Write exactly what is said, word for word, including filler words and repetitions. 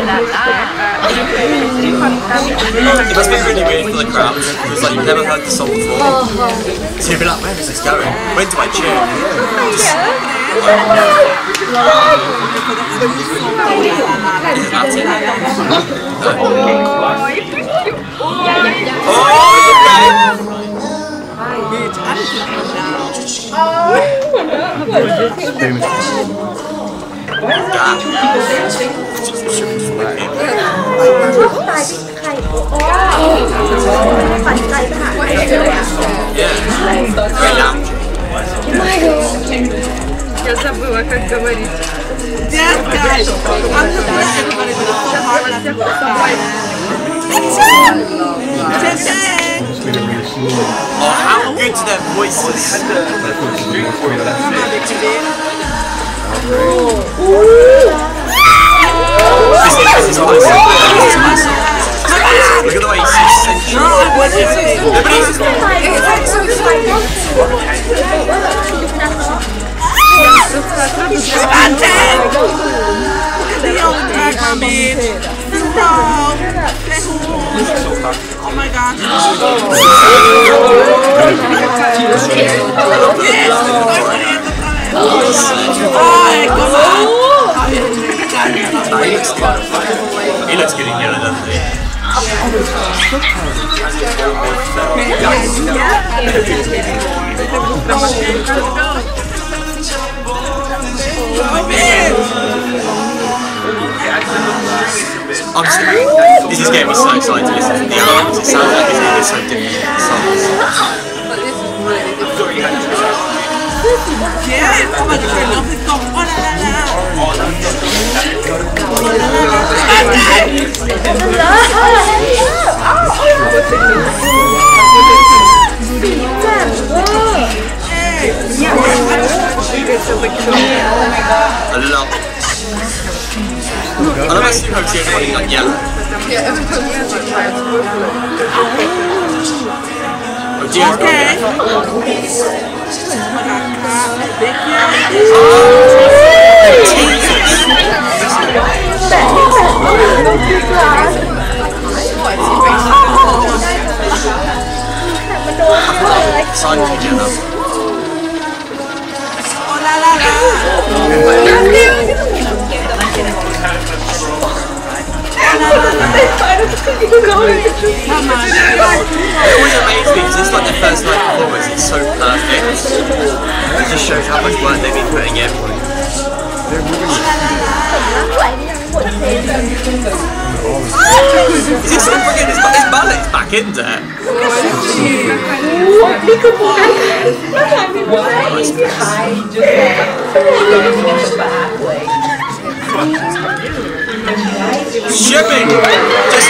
It must be really weird for the crowd because like you've never heard the song before. So you'd be like, where is this going? When do I tune? Just, Я забыла, как говорить. oh, how good to their voices. This is, this is nice. This is nice. Look at the way he's so sensual. The old Dragon bitch. Oh my god. Ay, come on. He looks good. He looks good in yellow, doesn't he? I'm just, this is getting me so excited to listen to the album. It sounds like it's so different songs. Yeah, oh my god, I love this song. Oh la la la. Oh la la I love it. I love how Super Hotel is running like yellow. Oh, Gio's got it. Sign Gio now. Oh la la la. Come on. It always amazes me because it's like their first night performance, it's so perfect. It just shows how much work they've been putting in. Is this all bringing his, his ballet's back into it? Shipping! Just